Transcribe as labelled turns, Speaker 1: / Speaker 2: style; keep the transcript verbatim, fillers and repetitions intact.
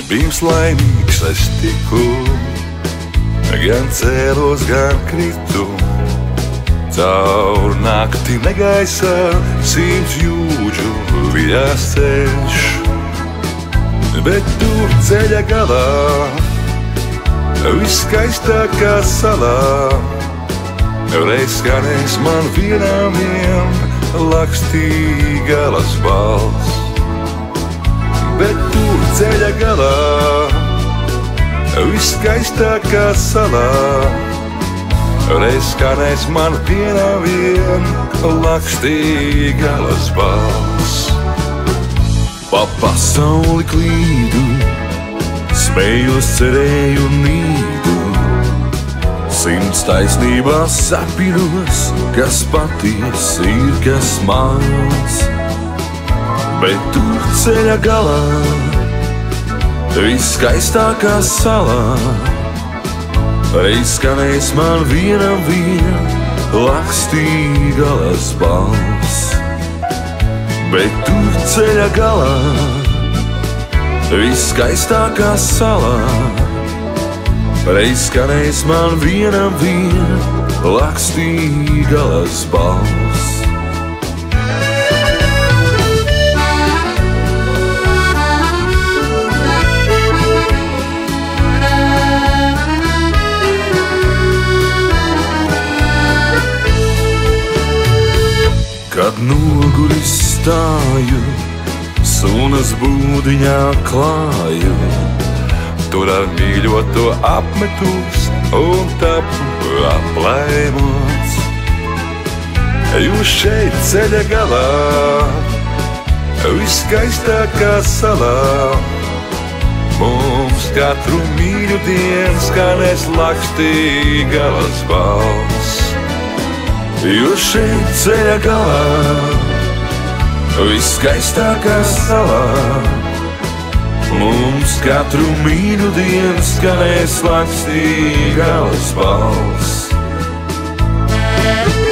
Speaker 1: Bijis laimīgs es tiku, gan cēlos, gan kritu. Caur nakti negaisa simts jūdžu vijās ceļš, bet tur ceļa galā viskaistākā salā reiz skanēs man vienam vien lakstīgalas balss. Bet tur ceļa galā viskaistākā salā reiz skanēs man vienam vien lakstīgalas balss. Pa pasauli klīdu, smējos, cerēju nīdu, simts taisnībās sapinos, kas patiesi ir, kas mans. Bet tur ceļa galā viskaistākā salā reiz skanēs man vienam vien lakstīgalas balss. Bet tur ceļa galā viskaistākā salā reiz skanēs man vienam vien lakstīgalas balss. Kad noguris stāju, sunas būdiņā klāju, tur ar mīļoto apmetos un tapu aplēmots. Jo šeit ceļa galā viskaistākā salā mums katru mīļu dienu skanēs lakstīgalas balss. Jo šeit ceļa galā viskaistākā salā mums katru mīļu dienu skanēs lakstīgalas balss.